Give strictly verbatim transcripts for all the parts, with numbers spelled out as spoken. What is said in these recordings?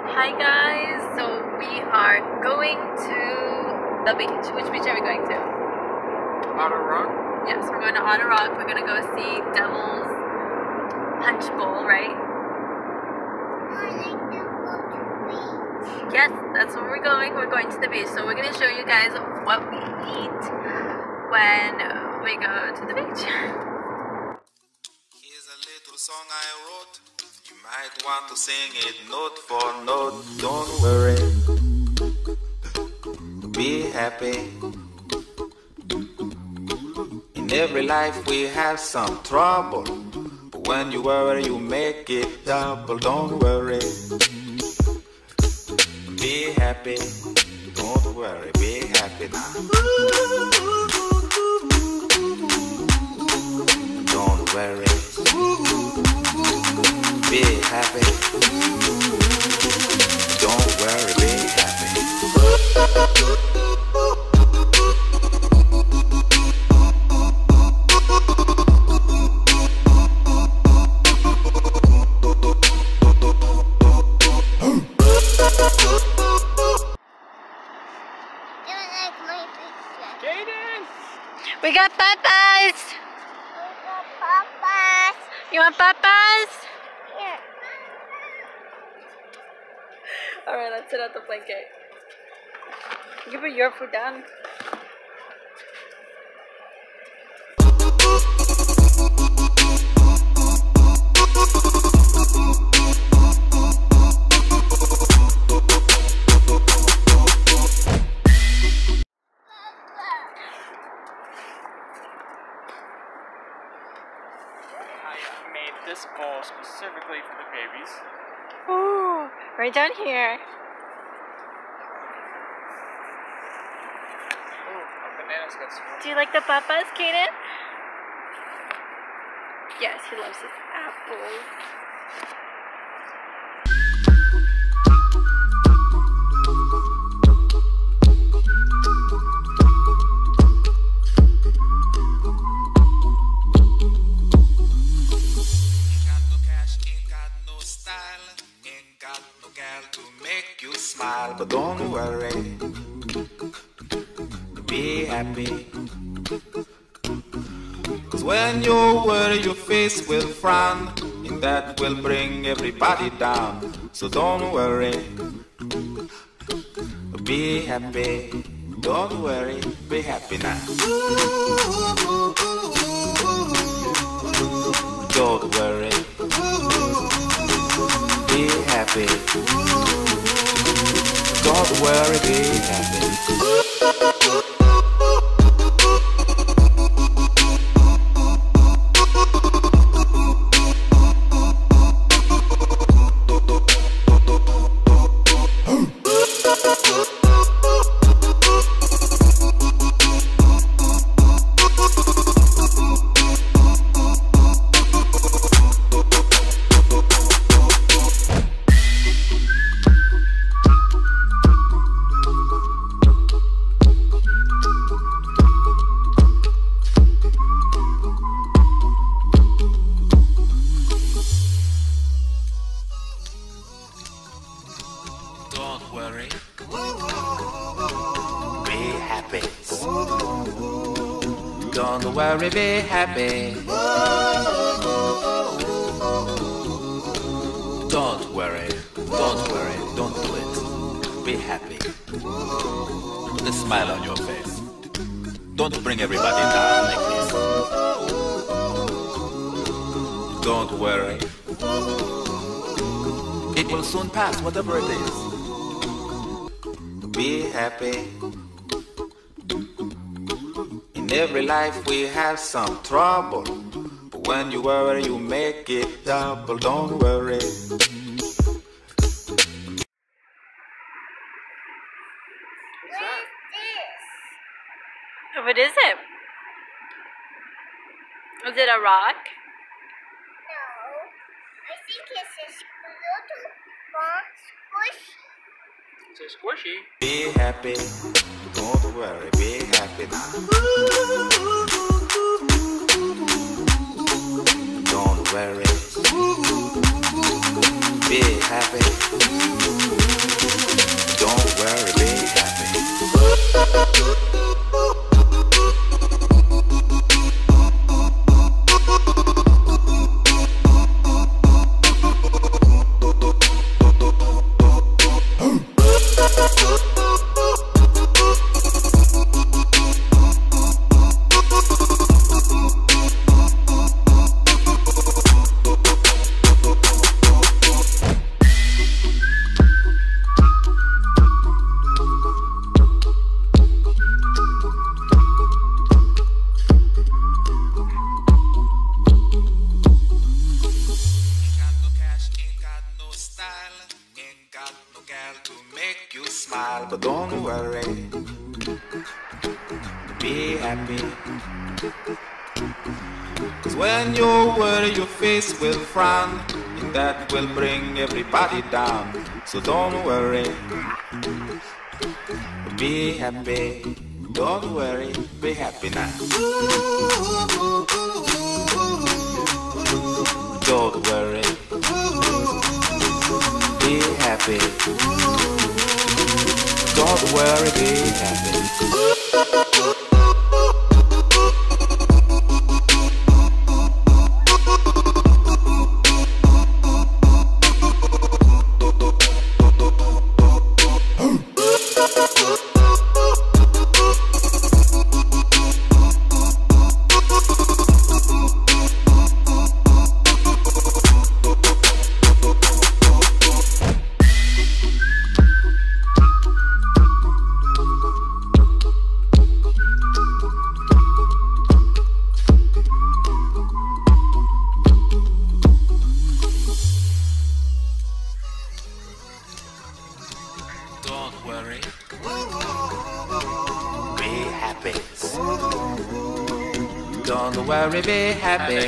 Hi guys, so we are going to the beach. Which beach are we going to? Otter Rock? Yes, we're going to Otter Rock. We're going to go see Devil's Punch Bowl, right? I like to go to the beach. Yes, that's where we're going. We're going to the beach. So we're going to show you guys what we eat when we go to the beach. Here's a little song I wrote. You might want to sing it note for note. Don't worry, be happy. In every life we have some trouble, but when you worry you make it double. Don't worry, be happy. Don't worry, be happy now. Don't worry, be happy. Don't worry, be happy. Do you like my picture? Jaden! We got papas! We got papas. You want papas? Here. Alright, let's sit at the blanket. You put your food down. I made this bowl specifically for the babies. Ooh, right down here. Ooh, my bananas got smoked. Do you like the papas, Kaden? Yes, he loves his apples. Ain't got no cash, ain't got no style, ain't got no gal to make you smile. But don't worry, be happy. Cause when you worry your face will frown, and that will bring everybody down. So don't worry, be happy. Don't worry, be happy now. Don't worry, be happy. Don't worry, be happy. Don't worry, be happy. Don't worry, be happy. Don't worry, don't worry, don't do it. Be happy. Put a smile on your face. Don't bring everybody down like this. Don't worry. It will soon pass, whatever it is. Be happy. In every life we have some trouble, but when you worry you make it double. Don't worry. What is this? What is it? Is it a rock? No. I think it's a little ball squishy. It's a squishy. Be happy. Don't worry, be happy now. Don't worry. Be happy. style. Ain't got no gal to make you smile, but don't worry. Be happy. Cause when you worry, your face will frown, and that will bring everybody down. So don't worry. Be happy. Don't worry. Be happy now. Don't worry. Be happy. Don't worry, be happy. Don't worry. Be happy. Don't worry, be happy.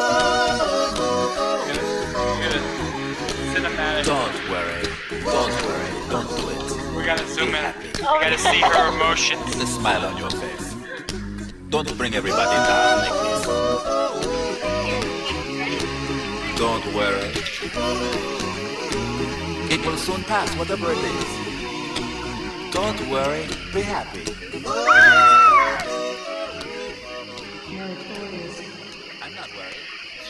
Cinematic. Don't worry. Don't worry. Don't do it. We gotta zoom Be in. happy. We gotta see her emotions. The smile on your face. Don't bring everybody down like this. Don't worry. It will soon pass, whatever it is. Don't worry, be happy. I'm not worried.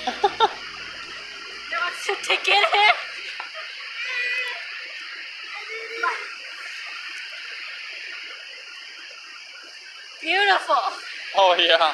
To get it. Beautiful. Oh yeah.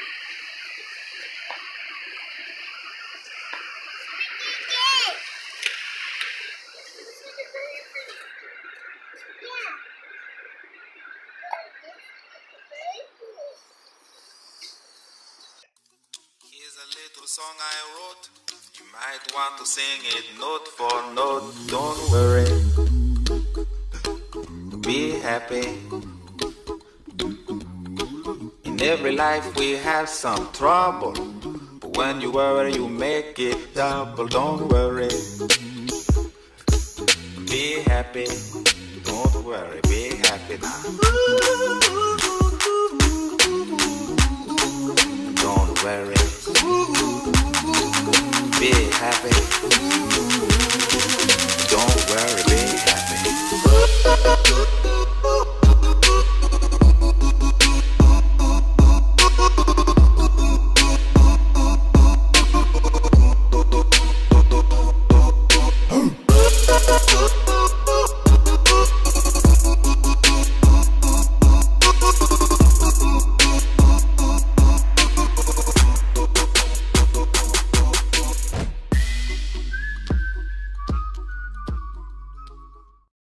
Here's a little song I wrote. You might want to sing it note for note. Don't worry. Be happy. In every life we have some trouble, but when you worry you make it double. Don't worry. Be happy. Don't worry. Be happy now. Don't worry. Be happy.